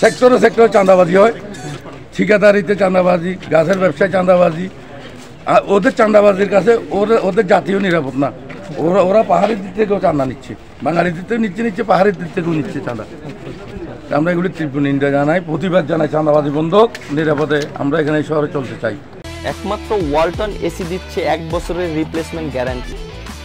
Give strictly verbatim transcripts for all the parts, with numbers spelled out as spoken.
সেক্টরে সেক্টরে চাঁদাবাজি হয়, ঠিকাদারিতে চাঁদাবাজি, গাছের ব্যবসায় চাঁদাবাজি। ওদের চাঁদাবাজির কাছে ওরা ওদের জাতীয় নিরাপদ না। ওরা ওরা পাহাড়ের দিক থেকেও চাঁদা নিচ্ছে, বাঙালির দিক থেকেও নিচ্ছে নিচ্ছে পাহাড়ের দিক থেকেও নিচ্ছে চাঁদা। আমরা এগুলি তীব্র নিন্দা জানাই, প্রতিবাদ জানাই। চাঁদাবাজি বন্ধ, নিরাপদে আমরা এখানে এই শহরে চলতে চাই। একমাত্র ওয়ালটন এসি দিচ্ছে এক বছরের রিপ্লেসমেন্ট গ্যারান্টি।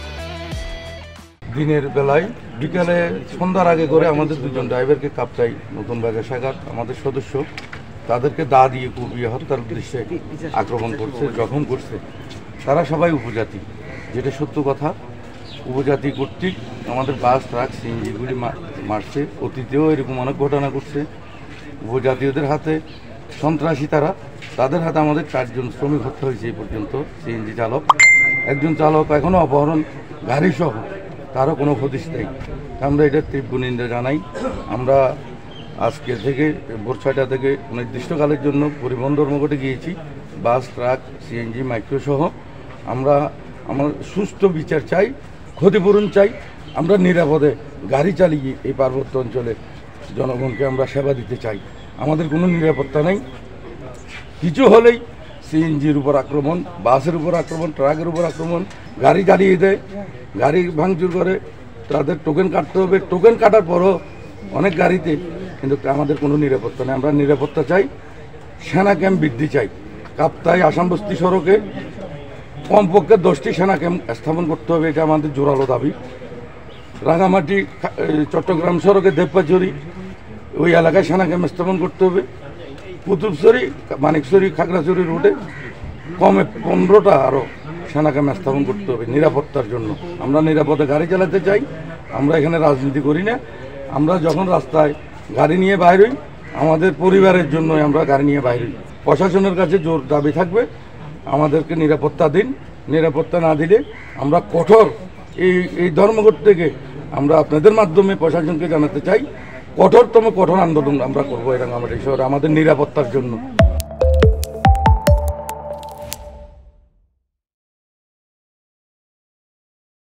দিনের বেলায় বিকালে সন্ধ্যার আগে করে আমাদের দুজন ড্রাইভারকে কাপ্তাই নতুন বাজার শাখার আমাদের সদস্য তাদেরকে দা দিয়ে কুপিয়ে হত্যার উদ্দেশ্যে আক্রমণ করছে, জখম করছে। তারা সবাই উপজাতি, যেটা সত্য কথা। উপজাতি কর্তৃক আমাদের বাস, ট্রাক, সিএনজিগুলি মারছে। অতীতেও এরকম অনেক ঘটনা ঘটছে। উপজাতীয়দের হাতে সন্ত্রাসী তারা, তাদের হাতে আমাদের চারজন শ্রমিক হত্যা হয়েছে এই পর্যন্ত। সিএনজি চালক, একজন চালক এখনও অপহরণ, গাড়িসহ তারও কোনো হদিশ নেই। আমরা এটার তীব্র নিন্দা জানাই। আমরা আজকে থেকে ভোর ছয়টা থেকে নির্দিষ্টকালের জন্য পরিবহন ধর্মঘটে গিয়েছি। বাস, ট্রাক, সিএনজি, মাইক্রো সহ আমরা আমার সুষ্ঠু বিচার চাই, ক্ষতিপূরণ চাই। আমরা নিরাপদে গাড়ি চালিয়ে এই পার্বত্য অঞ্চলে জনগণকে আমরা সেবা দিতে চাই। আমাদের কোনো নিরাপত্তা নেই। কিছু হলেই সিএনজির উপর আক্রমণ, বাসের উপর আক্রমণ, ট্রাকের উপর আক্রমণ, গাড়ি জ্বালিয়ে দেয়, গাড়ি ভাঙচুর করে। তাদের টোকেন কাটতে হবে, টোকেন কাটার পরও অনেক গাড়িতে, কিন্তু আমাদের কোনো নিরাপত্তা নেই। আমরা নিরাপত্তা চাই, সেনা ক্যাম্প বৃদ্ধি চাই। কাপ্তাই আসামবস্তি সড়কে কমপক্ষে দশটি সেনা ক্যাম্প স্থাপন করতে হবে, এটা আমাদের জোরালো দাবি। রাঙামাটি চট্টগ্রাম সড়কে দেবপাচুরি ওই এলাকায় সেনা ক্যাম্প স্থাপন করতে হবে। কুতুবছড়ি, মানিকছড়ি, খাগড়াছড়ি রুটে কমে পনেরোটা আরও সেনা ক্যাম্প স্থাপন করতে হবে নিরাপত্তার জন্য। আমরা নিরাপদে গাড়ি চালাতে চাই। আমরা এখানে রাজনীতি করি না। আমরা যখন রাস্তায় গাড়ি নিয়ে বাইর হই, আমাদের পরিবারের জন্য আমরা গাড়ি নিয়ে বাইর হই। প্রশাসনের কাছে জোর দাবি থাকবে, আমাদেরকে নিরাপত্তা দিন। নিরাপত্তা না দিলে আমরা কঠোর এই এই ধর্মঘট থেকে আমরা আপনাদের মাধ্যমে প্রশাসনকে জানাতে চাই, কঠোরতম কঠোর আন্দোলন আমরা করবো এই রাঙামাটি শহরে আমাদের নিরাপত্তার জন্য।